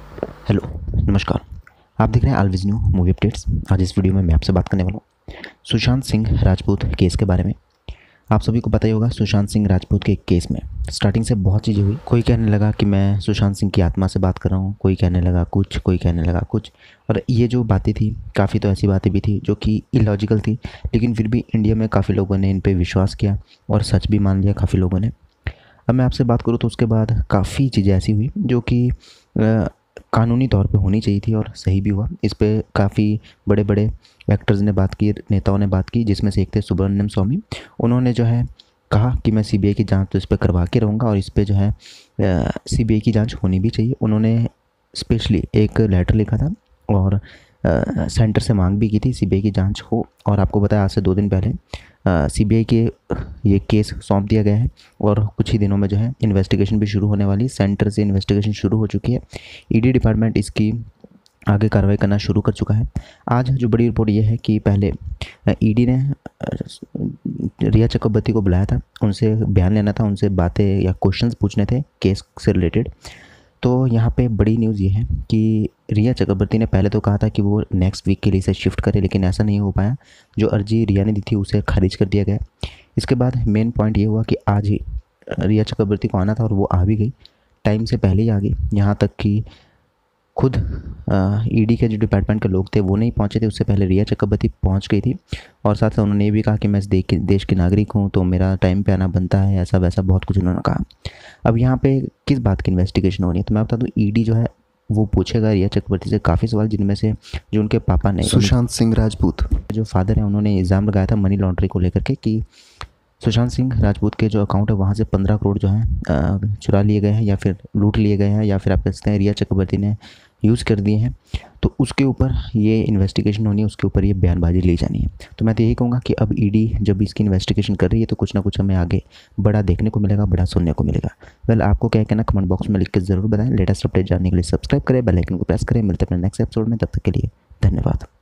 Hello, नमस्कार। आप देख रहे हैं ऑलवेज न्यू मूवी अपडेट्स। आज इस वीडियो में मैं आपसे बात करने वाला हूँ सुशांत सिंह राजपूत केस के बारे में। आप सभी को पता ही होगा, सुशांत सिंह राजपूत के केस में स्टार्टिंग से बहुत चीज़ें हुई। कोई कहने लगा कि मैं सुशांत सिंह की आत्मा से बात कर रहा हूँ, कोई कहने लगा कुछ, कोई कहने लगा कुछ। और ये जो बातें थी, काफ़ी तो ऐसी बातें भी थी जो कि इलॉजिकल थी, लेकिन फिर भी इंडिया में काफ़ी लोगों ने इन पर विश्वास किया और सच भी मान लिया काफ़ी लोगों ने। अब मैं आपसे बात करूँ तो उसके बाद काफ़ी चीज़ें ऐसी हुई जो कि कानूनी तौर पे होनी चाहिए थी और सही भी हुआ। इस पे काफ़ी बड़े बड़े एक्टर्स ने बात की, नेताओं ने बात की, जिसमें से एक थे सुब्रमण्यम स्वामी। उन्होंने जो है कहा कि मैं सीबीआई की जांच तो इस पर करवा के रहूँगा और इस पे जो है सीबीआई की जांच होनी भी चाहिए। उन्होंने स्पेशली एक लेटर लिखा था और सेंटर से मांग भी की थी सीबीआई की जांच हो। और आपको बताया, आज से 2 दिन पहले सीबीआई के ये केस सौंप दिया गया है और कुछ ही दिनों में जो है इन्वेस्टिगेशन भी शुरू होने वाली है। सेंटर से इन्वेस्टिगेशन शुरू हो चुकी है। ईडी डिपार्टमेंट इसकी आगे कार्रवाई करना शुरू कर चुका है। आज जो बड़ी रिपोर्ट ये है कि पहले ईडी ने रिया चक्रवर्ती को बुलाया था, उनसे बयान लेना था, उनसे बातें या क्वेश्चंस पूछने थे केस से रिलेटेड। तो यहाँ पे बड़ी न्यूज़ ये है कि रिया चक्रवर्ती ने पहले तो कहा था कि वो नेक्स्ट वीक के लिए इसे शिफ्ट करे, लेकिन ऐसा नहीं हो पाया। जो अर्जी रिया ने दी थी उसे खारिज कर दिया गया। इसके बाद मेन पॉइंट ये हुआ कि आज ही रिया चक्रवर्ती को आना था और वो आ भी गई, टाइम से पहले ही आ गई। यहाँ तक कि खुद ईडी के जो डिपार्टमेंट के लोग थे वो नहीं पहुँचे थे, उससे पहले रिया चक्रवर्ती पहुँच गई थी। और साथ साथ उन्होंने ये भी कहा कि मैं इस देश की नागरिक हूँ, तो मेरा टाइम पे आना बनता है, ऐसा वैसा बहुत कुछ उन्होंने कहा। अब यहाँ पे किस बात की इन्वेस्टिगेशन हो रही है, तो मैं बता दूँ, ईडी जो है वो पूछेगा रिया चक्रवर्ती से काफ़ी सवाल, जिनमें से जो उनके पापा ने, सुशांत सिंह राजपूत जो फादर हैं, उन्होंने इल्ज़ाम लगाया था मनी लॉन्ड्रिंग को लेकर के कि सुशांत सिंह राजपूत के जो अकाउंट है वहाँ से 15 करोड़ जो है चुरा लिए गए हैं या फिर लूट लिए गए हैं, या फिर आप कह सकते हैं रिया चक्रवर्ती ने यूज़ कर दिए हैं। तो उसके ऊपर ये इन्वेस्टिगेशन होनी है, उसके ऊपर ये बयानबाजी ली जानी है। तो मैं तो यही कहूँगा कि अब ईडी जब इसकी इन्वेस्टिगेशन कर रही है तो कुछ ना कुछ हमें आगे बड़ा देखने को मिलेगा, बड़ा सुनने को मिलेगा। वेल, आपको क्या कहना कमेंट बॉक्स में लिख के ज़रूर बताएं। लेटेस्ट अपडेट जानने के लिए सब्सक्राइब करें, बेल आइकन को प्रेस करें। मिलते हैं अपने नेक्स्ट एपिसोड में, तब तक के लिए धन्यवाद।